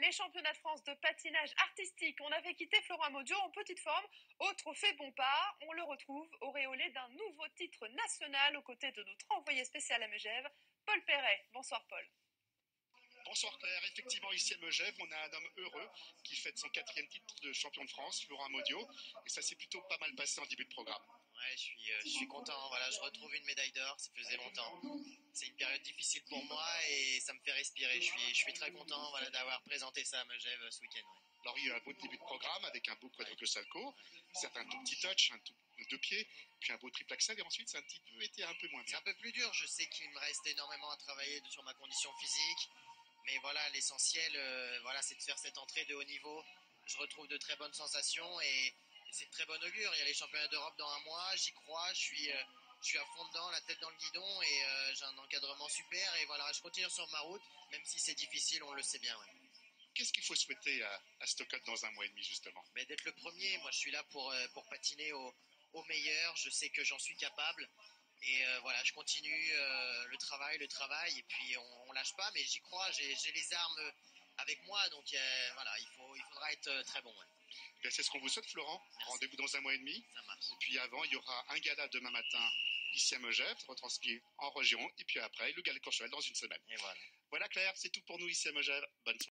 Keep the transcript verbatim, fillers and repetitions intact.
Les championnats de France de patinage artistique, on avait quitté Florent Amodiot en petite forme. Au trophée Bompard, on le retrouve auréolé d'un nouveau titre national aux côtés de notre envoyé spécial à Megève, Paul Perret. Bonsoir Paul. Bonsoir Claire, effectivement ici à Megève, on a un homme heureux qui fête son quatrième titre de champion de France, Florent Amodiot, et ça s'est plutôt pas mal passé en début de programme. Ouais, je suis, euh, je suis content, voilà, je retrouve une médaille d'or, ça faisait longtemps. C'est une période difficile pour moi et ça me fait respirer. Je suis, je suis très content voilà, d'avoir présenté ça à Megève ce week-end. Ouais. Alors il y a eu un beau début de programme avec un beau quadruple salto, certes un tout petit touch, un tout deux pieds, puis un beau triple axel, et ensuite ça a un petit peu été un peu moins bien. C'est un peu plus dur, je sais qu'il me reste énormément à travailler sur ma condition physique, mais voilà, l'essentiel, euh, voilà, c'est de faire cette entrée de haut niveau. Je retrouve de très bonnes sensations et, et c'est de très bon augure. Il y a les championnats d'Europe dans un mois, j'y crois, je suis, euh, je suis à fond dedans, la tête dans le guidon et euh, j'ai un encadrement super et voilà, je continue sur ma route, même si c'est difficile, on le sait bien. Ouais. Qu'est-ce qu'il faut souhaiter à, à Stockholm dans un mois et demi justement? Mais d'être le premier, moi je suis là pour, euh, pour patiner au, au meilleur, je sais que j'en suis capable. Et euh, voilà, je continue euh, le travail, le travail, et puis on, on lâche pas, mais j'y crois, j'ai, j'ai les armes avec moi, donc euh, voilà, il, faut, il faudra être très bon. Ouais. Bien, c'est ce qu'on vous souhaite, Florent. Merci. Rendez-vous dans un mois et demi. Ça marche. Et puis avant, il y aura un gala demain matin ici à Megève, retransmis en région, et puis après, le gala de Courchevel dans une semaine. Et voilà. Voilà Claire, c'est tout pour nous ici à Megève. Bonne soirée.